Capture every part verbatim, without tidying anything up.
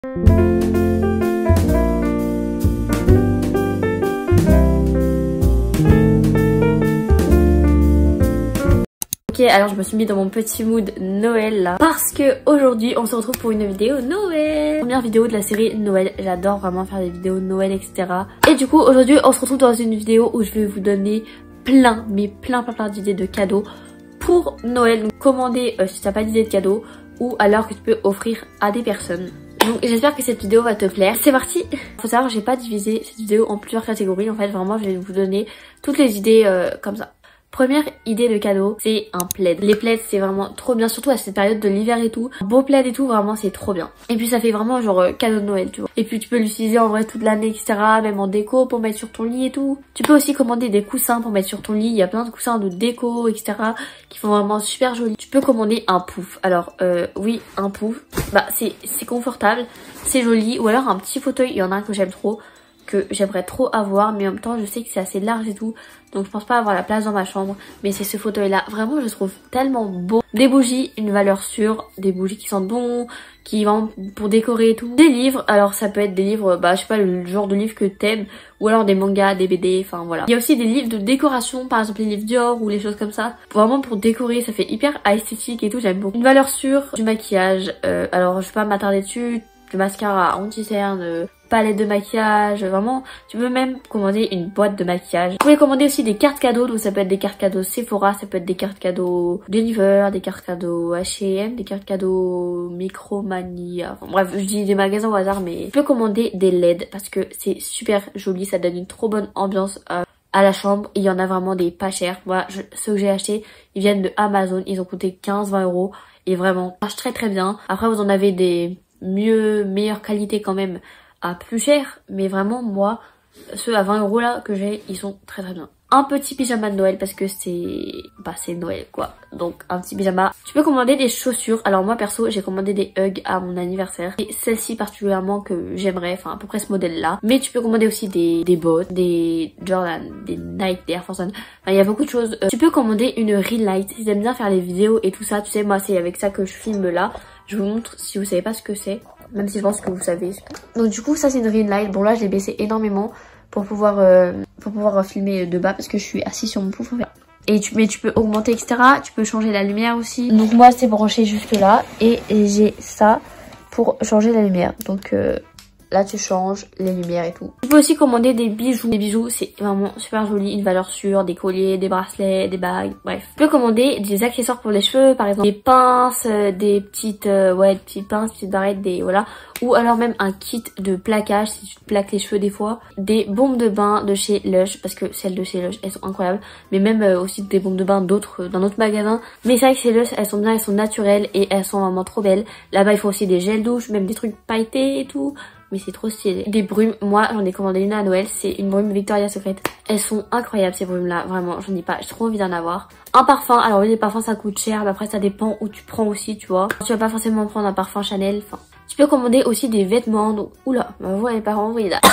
Ok, alors je me suis mis dans mon petit mood Noël là, parce que aujourd'hui on se retrouve pour une vidéo Noël. Première vidéo de la série Noël, j'adore vraiment faire des vidéos Noël, et cetera. Et du coup aujourd'hui on se retrouve dans une vidéo où je vais vous donner plein, mais plein plein plein d'idées de cadeaux pour Noël. Donc commandez euh, si t'as pas d'idée de cadeaux, ou alors que tu peux offrir à des personnes. Donc j'espère que cette vidéo va te plaire. C'est parti. Faut savoir, j'ai pas divisé cette vidéo en plusieurs catégories. En fait vraiment je vais vous donner toutes les idées euh, comme ça. Première idée de cadeau, c'est un plaid. Les plaids c'est vraiment trop bien, surtout à cette période de l'hiver et tout. Un beau plaid et tout, vraiment c'est trop bien. Et puis ça fait vraiment genre euh, cadeau de Noël, tu vois. Et puis tu peux l'utiliser en vrai toute l'année, et cetera. Même en déco pour mettre sur ton lit et tout. Tu peux aussi commander des coussins pour mettre sur ton lit. Il y a plein de coussins de déco, et cetera. Qui font vraiment super jolis. Tu peux commander un pouf. Alors euh, oui, un pouf. Bah c'est c'est confortable, c'est joli. Ou alors un petit fauteuil, il y en a un que j'aime trop, que j'aimerais trop avoir, mais en même temps je sais que c'est assez large et tout, donc je pense pas avoir la place dans ma chambre. Mais c'est ce fauteuil là, vraiment je trouve tellement beau. Des bougies, une valeur sûre, des bougies qui sentent bon, qui vont pour décorer et tout. Des livres, alors ça peut être des livres, bah je sais pas, le genre de livre que t'aimes, ou alors des mangas, des B D, enfin voilà. Il y a aussi des livres de décoration, par exemple les livres Dior ou les choses comme ça, vraiment pour décorer, ça fait hyper esthétique et tout, j'aime beaucoup. Une valeur sûre, du maquillage, euh, alors je vais pas m'attarder dessus, du mascara anti-cerne, euh, palette de maquillage, vraiment tu peux même commander une boîte de maquillage. Vous pouvez commander aussi des cartes cadeaux, donc ça peut être des cartes cadeaux Sephora, ça peut être des cartes cadeaux Deliver, des cartes cadeaux H et M, des cartes cadeaux Micromania, enfin bref je dis des magasins au hasard, mais tu peux commander des L E D parce que c'est super joli, ça donne une trop bonne ambiance euh, à la chambre. Il y en a vraiment des pas chers. Moi je, ceux que j'ai achetés ils viennent de Amazon, ils ont coûté quinze vingt euros et vraiment ça marche très très bien. Après vous en avez des mieux, meilleure qualité quand même à plus cher, mais vraiment moi ceux à vingt euros là que j'ai ils sont très très bien. Un petit pyjama de Noël parce que c'est bah c'est Noël quoi, donc un petit pyjama. Tu peux commander des chaussures, alors moi perso j'ai commandé des Ugg à mon anniversaire et celle-ci particulièrement que j'aimerais, enfin à peu près ce modèle là. Mais tu peux commander aussi des, des bottes, des Jordan, des Nike, des Air Force One, enfin il y a beaucoup de choses. Euh, tu peux commander une ring light si t'aimes bien faire les vidéos et tout ça, tu sais moi c'est avec ça que je filme là. Je vous montre si vous savez pas ce que c'est, même si je pense que vous savez. Donc du coup ça c'est une ring light, bon là je l'ai baissé énormément pour pouvoir euh, pour pouvoir filmer de bas parce que je suis assise sur mon pouf en fait. Et tu, mais tu peux augmenter, et cetera. Tu peux changer la lumière aussi. Donc moi c'est branché jusque là et, et j'ai ça pour changer la lumière. Donc euh, là tu changes les lumières et tout. Tu peux aussi commander des bijoux. Les bijoux c'est vraiment super joli, une valeur sûre, des colliers, des bracelets, des bagues, bref. Tu peux commander des accessoires pour les cheveux, par exemple des pinces, euh, des petites euh, ouais, des petites pinces, petites barrettes, des voilà. Ou alors même un kit de plaquage si tu te plaques les cheveux des fois. Des bombes de bain de chez Lush, parce que celles de chez Lush elles sont incroyables. Mais même euh, aussi des bombes de bain d'autres, euh, d'un autre magasin. Mais c'est vrai que chez Lush elles sont bien, elles sont naturelles et elles sont vraiment trop belles. Là-bas ils font aussi des gels douche, même des trucs pailletés et tout. Mais c'est trop stylé. Des brumes, moi j'en ai commandé une à Noël, c'est une brume Victoria's Secret. Elles sont incroyables ces brumes là, vraiment j'en ai pas, j'ai trop envie d'en avoir. Un parfum, alors oui les parfums ça coûte cher, mais après ça dépend où tu prends aussi tu vois. Tu vas pas forcément prendre un parfum Chanel, enfin. Tu peux commander aussi des vêtements, donc oula, ma voix est pas renvoyée là.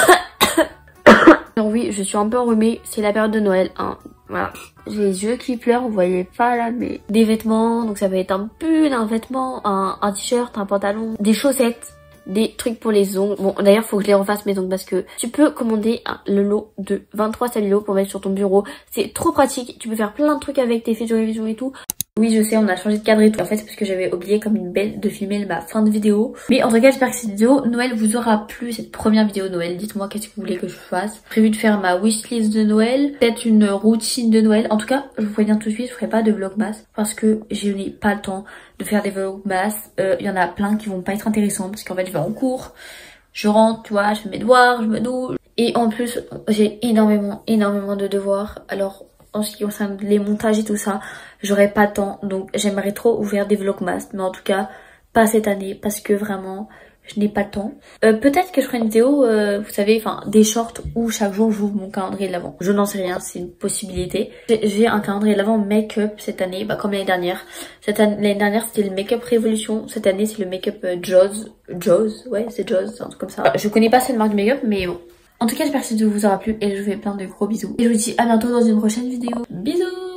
Alors oui je suis un peu enrhumée, c'est la période de Noël, hein. Voilà, j'ai les yeux qui pleurent, vous voyez pas là, mais des vêtements, donc ça peut être un pull, un vêtement, un, un t-shirt, un pantalon, des chaussettes, des trucs pour les ongles. Bon d'ailleurs faut que je les refasse mes ongles parce que tu peux commander un, le lot de vingt-trois stabilo pour mettre sur ton bureau. C'est trop pratique, tu peux faire plein de trucs avec tes figurines et tout. Oui je sais on a changé de cadre et tout, en fait c'est parce que j'avais oublié comme une belle de filmer ma fin de vidéo. Mais en tout cas j'espère que cette vidéo Noël vous aura plu, cette première vidéo de Noël. Dites-moi qu'est-ce que vous voulez que je fasse. J'ai prévu de faire ma wishlist de Noël, peut-être une routine de Noël. En tout cas je vous préviens tout de suite, je ferai pas de vlogmas parce que je n'ai pas le temps de faire des vlogmas. Il euh, y en a plein qui vont pas être intéressants parce qu'en fait je vais en cours, je rentre, tu vois, je fais mes devoirs, je me douche. Et en plus j'ai énormément énormément de devoirs, alors en ce qui concerne les montages et tout ça, j'aurai pas de temps, donc j'aimerais trop ouvrir des vlogmas, mais en tout cas pas cette année parce que vraiment je n'ai pas le temps. Euh, peut-être que je ferai une vidéo, euh, vous savez, enfin des shorts où chaque jour j'ouvre mon calendrier de l'avant. Je n'en sais rien, c'est une possibilité. J'ai un calendrier de l'avant make-up cette année, bah comme l'année dernière. Cette année, l'année dernière c'était le make-up révolution, cette année c'est le make-up euh, Jaws. Jaws, ouais c'est Jaws, un truc comme ça. Je connais pas cette marque de make-up, mais bon. En tout cas j'espère que cette vidéo vous aura plu et je vous fais plein de gros bisous. Et je vous dis à bientôt dans une prochaine vidéo. Bisous.